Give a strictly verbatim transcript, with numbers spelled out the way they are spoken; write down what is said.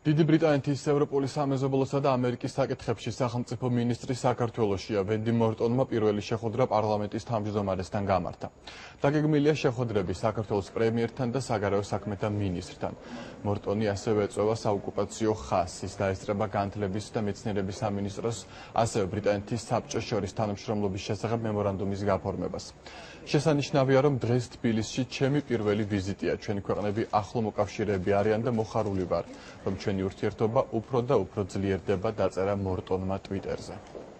დიდი ბრიტანეთის ევროპული სამეზობლოსა და ამერიკის საკითხებში სახელმწიფო მინისტრი საქართველოშია. ვენდი მორტონმა პირველი შეხვედრა პარლამენტის თავმჯდომარესთან გამართა. დაგეგმილია შეხვედრები საქართველოს პრემიერთან და საგარეო საქმეთა მინისტრთან. მორტონი ასევე ეწევა საოკუპაციო ხასის, დაესწრება განათლების და მეცნიერების სამინისტროს, ასევე ბრიტანეთის საბჭოს შორის თანამშრომლობის შესახებ მემორანდუმის გაფორმებას. შესანიშნავია, რომ დღეს თბილისში ჩემი პირველი ვიზიტია. ჩვენი ქვეყნები ახლო მოკავშირეები არიან და მოხარული ვარ, რომ ჩვენი ურთიერთობა უფრო და უფრო ძლიერდება, დაწერა მორტონმა ტვიტერზე.